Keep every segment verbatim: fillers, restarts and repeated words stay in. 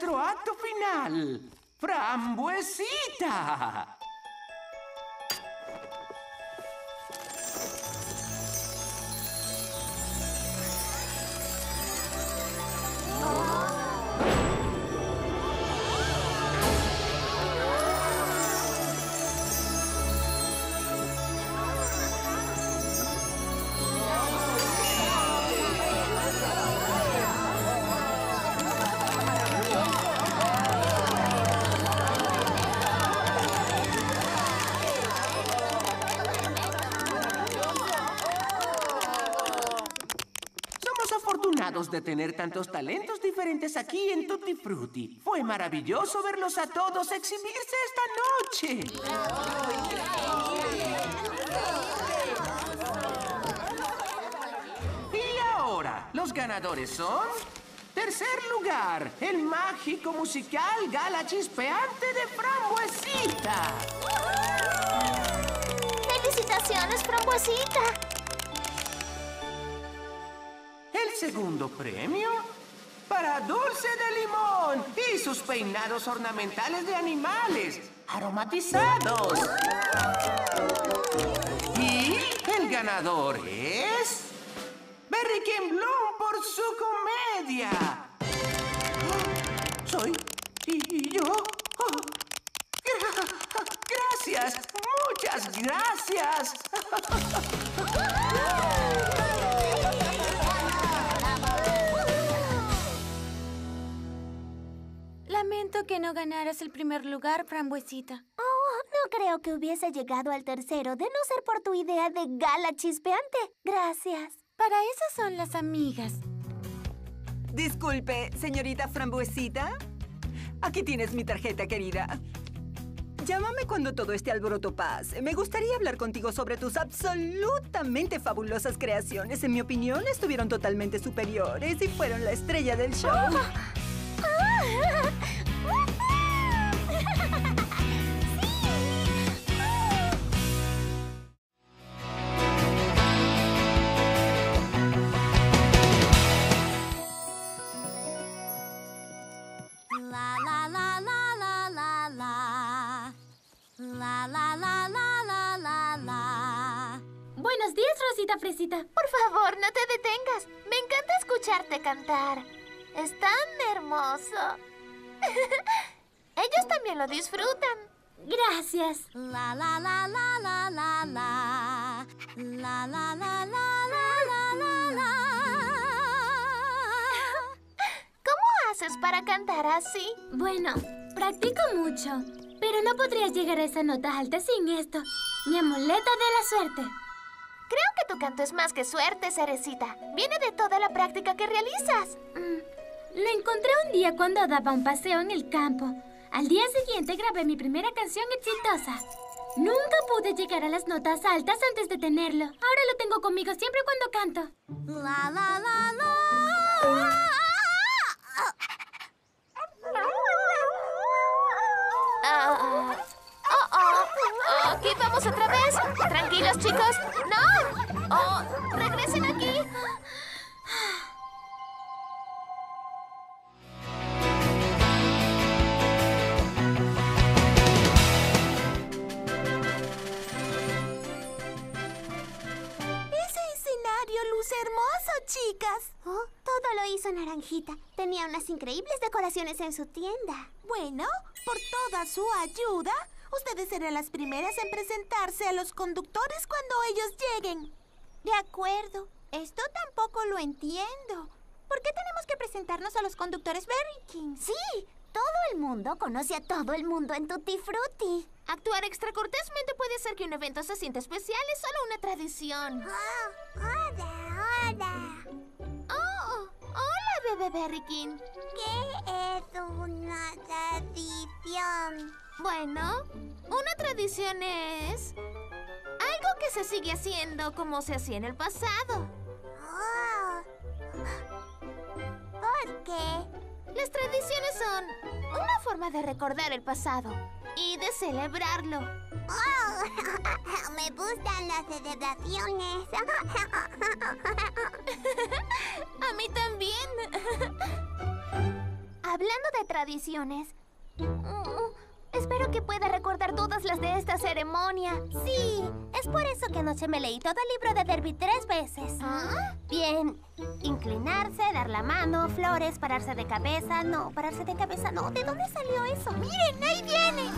nuestro acto final. ¡Frambuesita! De tener tantos talentos diferentes aquí en Tutti Frutti. Fue maravilloso verlos a todos exhibirse esta noche. Y ahora, los ganadores son... Tercer lugar, el mágico musical Gala Chispeante de Frambuesita. ¡Felicitaciones, Frambuesita! El segundo premio para Dulce de Limón y sus peinados ornamentales de animales aromatizados. Y el ganador es Berrykin Bloom por su comedia. ¿Soy y yo? Oh, gra- gracias, muchas gracias. Lamento que no ganaras el primer lugar, Frambuesita. Oh, no creo que hubiese llegado al tercero de no ser por tu idea de Gala Chispeante. Gracias. Para eso son las amigas. Disculpe, señorita Frambuesita. Aquí tienes mi tarjeta, querida. Llámame cuando todo este alboroto pase. Me gustaría hablar contigo sobre tus absolutamente fabulosas creaciones. En mi opinión, estuvieron totalmente superiores y fueron la estrella del show. Oh. ¡Ah! La la la la la la la. La la la la la la la. Buenos días, Rosita Fresita. Por favor, no te detengas. Me encanta escucharte cantar. Es tan hermoso. Ellos también lo disfrutan. Gracias. La la la la la la la. La la la la la la la la. ¿Cómo haces para cantar así? Bueno, practico mucho, pero no podrías llegar a esa nota alta sin esto. Mi amuleta de la suerte. Creo que tu canto es más que suerte, Cerecita. Viene de toda la práctica que realizas. Mm. Lo encontré un día cuando daba un paseo en el campo. Al día siguiente grabé mi primera canción exitosa. Nunca pude llegar a las notas altas antes de tenerlo. Ahora lo tengo conmigo siempre cuando canto. La la la la. Uh, oh, oh. Aquí vamos otra vez. Tranquilos, chicos. ¡No! Oh, regresen aquí. Luce hermoso, chicas. Oh, todo lo hizo Naranjita. Tenía unas increíbles decoraciones en su tienda. Bueno, por toda su ayuda, ustedes serán las primeras en presentarse a los conductores cuando ellos lleguen. De acuerdo. Esto tampoco lo entiendo. ¿Por qué tenemos que presentarnos a los conductores Berrykin? Sí, todo el mundo conoce a todo el mundo en Tutti Frutti. Actuar extracortésmente puede hacer que un evento se sienta especial. Es solo una tradición. Oh, hola, hola. Oh, hola, bebé Berrykin. ¿Qué es una tradición? Bueno, una tradición es algo que se sigue haciendo como se hacía en el pasado. Oh. ¿Por qué? Las tradiciones son una forma de recordar el pasado y de celebrarlo. Oh, me gustan las celebraciones. A mí también. A Hablando de tradiciones, mm, espero que pueda recordar todas las de esta ceremonia. Sí, es por eso que anoche me leí todo el libro de Derby tres veces. ¿Ah? Bien, inclinarse, dar la mano, flores, pararse de cabeza. No, pararse de cabeza no. ¿De dónde salió eso? ¡Miren, ahí viene!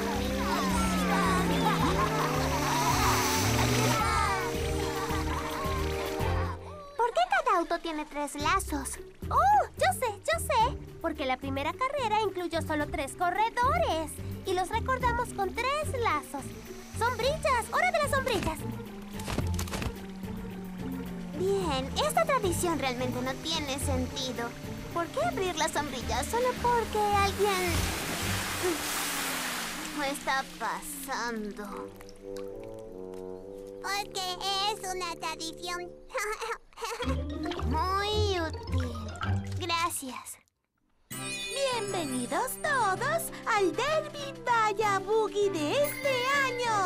¿Por qué cada auto tiene tres lazos? ¡Oh! Yo sé, yo sé. Porque la primera carrera incluyó solo tres corredores. Y los recordamos con tres lazos. ¡Sombrillas! ¡Hora de las sombrillas! Bien, esta tradición realmente no tiene sentido. ¿Por qué abrir las sombrillas solo porque alguien... ¿Qué está pasando? Porque es una tradición muy útil. Gracias. Bienvenidos todos al Derby Vaya Boogie de este año.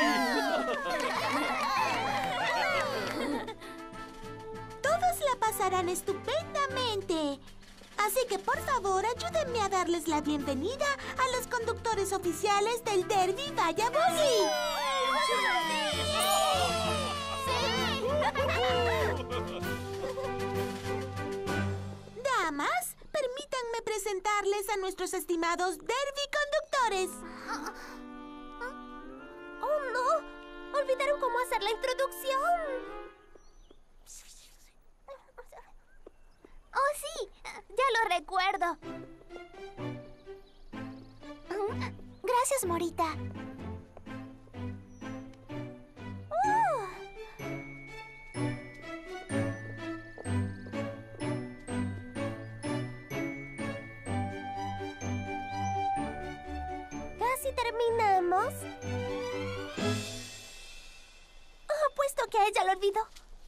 Todos la pasarán estupendamente. Así que, por favor, ayúdenme a darles la bienvenida a los conductores oficiales del Derby Vaya Boogie. Damas, permítanme presentarles a nuestros estimados Derby conductores. ¡Oh, no! Olvidaron cómo hacer la introducción. ¡Oh, sí! Ya lo recuerdo. Gracias, Morita. Uh. Casi terminamos. Oh, apuesto que a ella lo olvidó.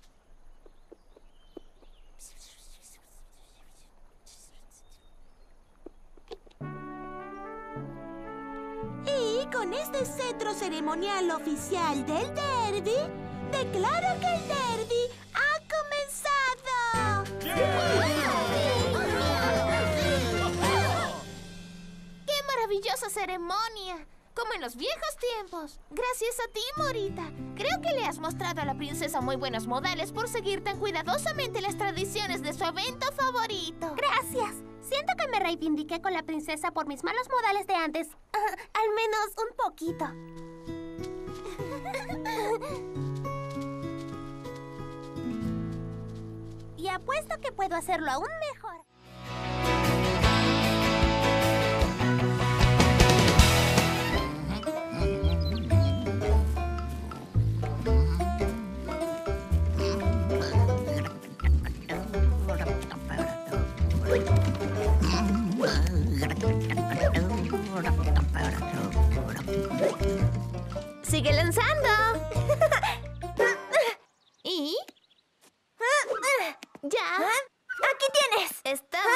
Y con este cetro ceremonial oficial del Derby, declaro que el Derby ha comenzado. ¡Qué maravillosa ceremonia! Como en los viejos tiempos. Gracias a ti, Morita. Creo que le has mostrado a la princesa muy buenos modales por seguir tan cuidadosamente las tradiciones de su evento favorito. Gracias. Siento que me reivindiqué con la princesa por mis malos modales de antes. Uh, al menos un poquito. Y apuesto que puedo hacerlo aún mejor. ¡Sigue lanzando! ¿Y? ¿Ya? ¡Aquí tienes! ¿Estamos?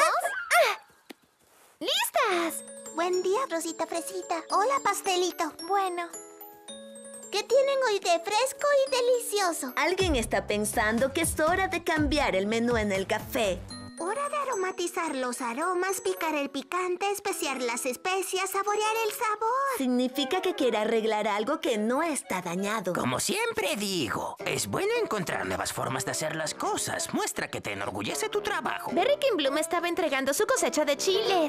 ¡Listas! Buen día, Rosita Fresita. Hola, pastelito. Bueno. ¿Qué tienen hoy de fresco y delicioso? Alguien está pensando que es hora de cambiar el menú en el café. Hora de aromatizar los aromas, picar el picante, especiar las especias, saborear el sabor. Significa que quiere arreglar algo que no está dañado. Como siempre digo, es bueno encontrar nuevas formas de hacer las cosas. Muestra que te enorgullece tu trabajo. Berry King Bloom estaba entregando su cosecha de chiles.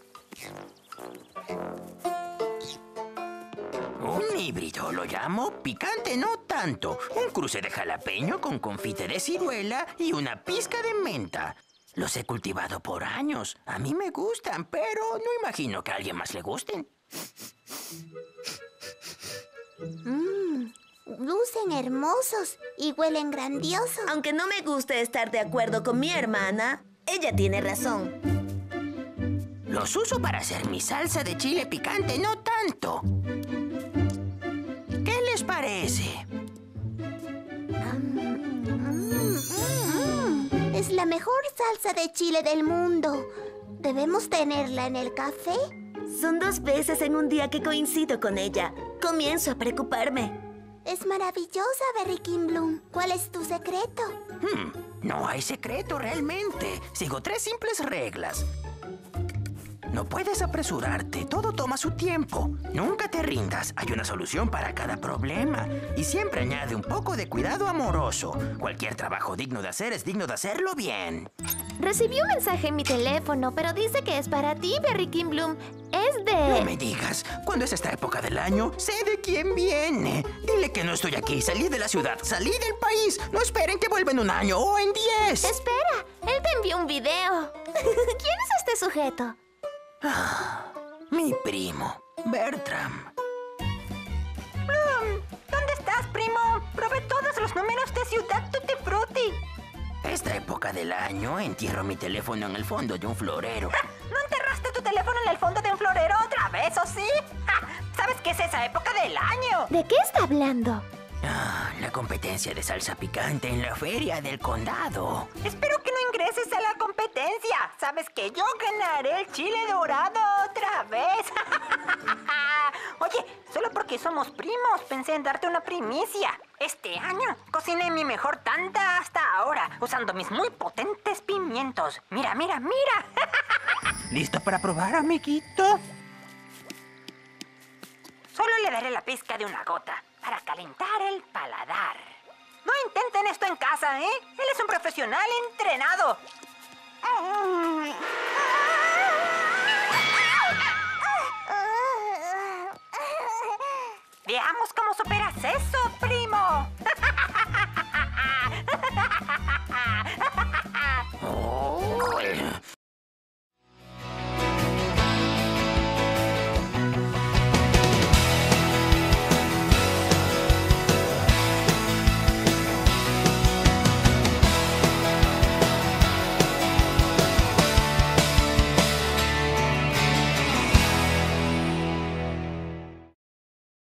Un híbrido, lo llamo picante no tanto. Un cruce de jalapeño con confite de ciruela y una pizca de menta. Los he cultivado por años. A mí me gustan, pero no imagino que a alguien más le gusten. Mmm, lucen hermosos y huelen grandiosos. Aunque no me guste estar de acuerdo con mi hermana, ella tiene razón. Los uso para hacer mi salsa de chile picante, no tanto. ¿Qué les parece? Es la mejor salsa de chile del mundo. ¿Debemos tenerla en el café? Son dos veces en un día que coincido con ella. Comienzo a preocuparme. Es maravillosa, Berry King Bloom. ¿Cuál es tu secreto? Hmm, no hay secreto realmente. Sigo tres simples reglas. No puedes apresurarte, todo toma su tiempo. Nunca te rindas, hay una solución para cada problema. Y siempre añade un poco de cuidado amoroso. Cualquier trabajo digno de hacer es digno de hacerlo bien. Recibí un mensaje en mi teléfono, pero dice que es para ti, Berry King Bloom. Es de... No me digas, cuando es esta época del año, sé de quién viene. Dile que no estoy aquí, salí de la ciudad, salí del país. No esperen que vuelva en un año o en diez. Espera, él te envió un video. ¿Quién es este sujeto? Ah, mi primo, Bertram. Bloom, ¿dónde estás, primo? Probé todos los números de Ciudad Tutti Frutti. Esta época del año entierro mi teléfono en el fondo de un florero. ¡Ja! ¿No enterraste tu teléfono en el fondo de un florero otra vez, o sí? ¡Ja! ¿Sabes qué es esa época del año? ¿De qué está hablando? Ah, la competencia de salsa picante en la feria del condado. Espero que no ingreses a la competencia. Sabes que yo ganaré el chile dorado otra vez. Oye, solo porque somos primos pensé en darte una primicia. Este año cociné mi mejor tanta hasta ahora, usando mis muy potentes pimientos. Mira, mira, mira. ¿Listo para probar, amiguito? Solo le daré la pizca de una gota para calentar el paladar. No intenten esto en casa, ¿eh? Él es un profesional entrenado.